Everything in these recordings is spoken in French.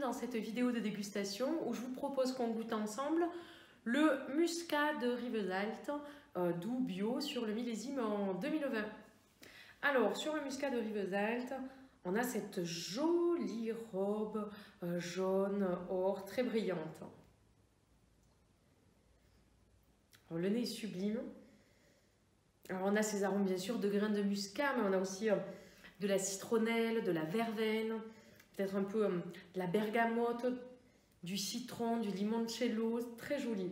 dans cette vidéo de dégustation où je vous propose qu'on goûte ensemble le muscat de Rivesaltes doux bio sur le millésime en 2020. Alors, sur le muscat de Rivesaltes, on a cette jolie robe jaune or très brillante. Alors, le nez est sublime. Alors, on a ces arômes bien sûr de graines de muscat, mais on a aussi de la citronnelle, de la verveine, peut-être un peu de la bergamote, du citron, du limoncello, très joli.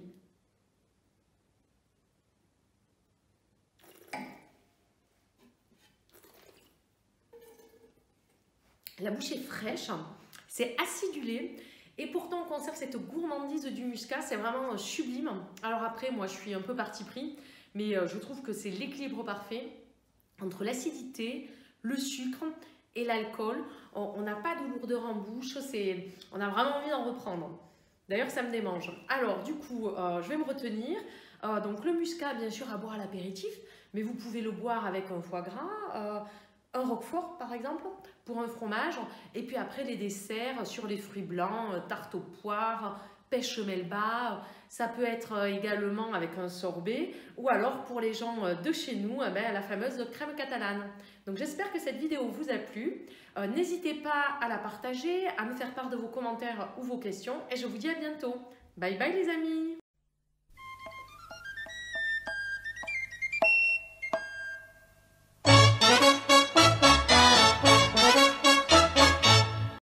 La bouche est fraîche, c'est acidulé et pourtant on conserve cette gourmandise du muscat, c'est vraiment sublime. Alors après, moi je suis un peu parti pris, mais je trouve que c'est l'équilibre parfait entre l'acidité, le sucre et l'alcool. On n'a pas de lourdeur en bouche, on a vraiment envie d'en reprendre. D'ailleurs, ça me démange. Alors du coup, je vais me retenir. Donc le muscat, bien sûr, à boire à l'apéritif, mais vous pouvez le boire avec un foie gras, un roquefort par exemple, pour un fromage, et puis après les desserts sur les fruits blancs, tarte aux poires, pêche melba, ça peut être également avec un sorbet, ou alors pour les gens de chez nous, la fameuse crème catalane. Donc j'espère que cette vidéo vous a plu, n'hésitez pas à la partager, à me faire part de vos commentaires ou vos questions, et je vous dis à bientôt. Bye bye les amis!